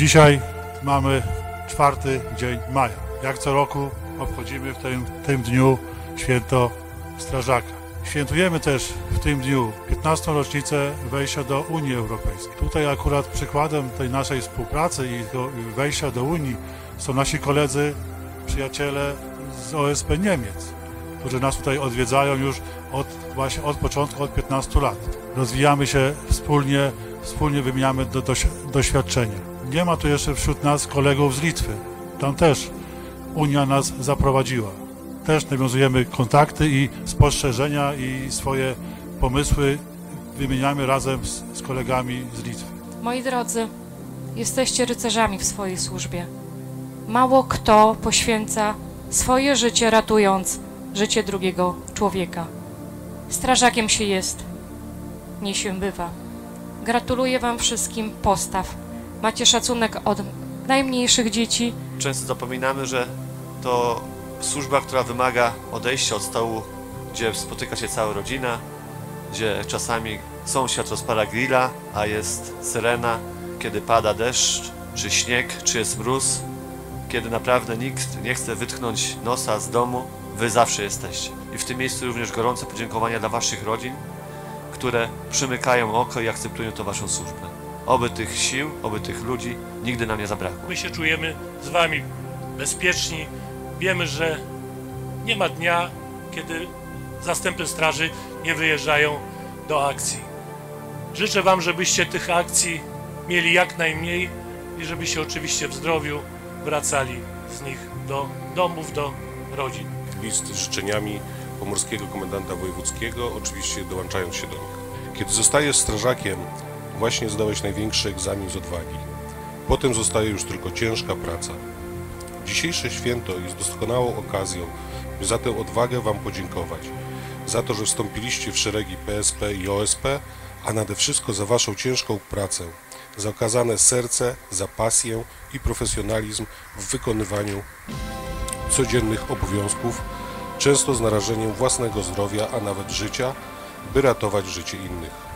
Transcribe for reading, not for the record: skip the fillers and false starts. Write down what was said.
Dzisiaj mamy 4 dzień maja. Jak co roku obchodzimy w tym dniu święto Strażaka. Świętujemy też w tym dniu 15. rocznicę wejścia do Unii Europejskiej. Tutaj akurat przykładem tej naszej współpracy i wejścia do Unii są nasi koledzy, przyjaciele z OSP Niemiec, którzy nas tutaj odwiedzają już od początku, od 15 lat. Rozwijamy się wspólnie wymieniamy doświadczenia. Nie ma tu jeszcze wśród nas kolegów z Litwy. Tam też Unia nas zaprowadziła. Też nawiązujemy kontakty i spostrzeżenia i swoje pomysły wymieniamy razem z kolegami z Litwy. Moi drodzy, jesteście rycerzami w swojej służbie. Mało kto poświęca swoje życie, ratując życie drugiego człowieka. Strażakiem się jest, nie się bywa. Gratuluję wam wszystkim postaw. Macie szacunek od najmniejszych dzieci. Często zapominamy, że to służba, która wymaga odejścia od stołu, gdzie spotyka się cała rodzina, gdzie czasami sąsiad rozpala grilla, a jest syrena, kiedy pada deszcz, czy śnieg, czy jest mróz, kiedy naprawdę nikt nie chce wytknąć nosa z domu, wy zawsze jesteście. I w tym miejscu również gorące podziękowania dla waszych rodzin, które przymykają oko i akceptują to waszą służbę. Oby tych sił, oby tych ludzi nigdy nam nie zabrakło. My się czujemy z wami bezpieczni. Wiemy, że nie ma dnia, kiedy zastępy straży nie wyjeżdżają do akcji. Życzę wam, żebyście tych akcji mieli jak najmniej i żebyście oczywiście w zdrowiu wracali z nich do domów, do rodzin. List z życzeniami pomorskiego komendanta wojewódzkiego, oczywiście dołączając się do nich. Kiedy zostajesz strażakiem, właśnie zdałeś największy egzamin z odwagi. Potem zostaje już tylko ciężka praca. Dzisiejsze święto jest doskonałą okazją, by za tę odwagę wam podziękować. Za to, że wstąpiliście w szeregi PSP i OSP, a nade wszystko za waszą ciężką pracę, za okazane serce, za pasję i profesjonalizm w wykonywaniu codziennych obowiązków, często z narażeniem własnego zdrowia, a nawet życia, by ratować życie innych.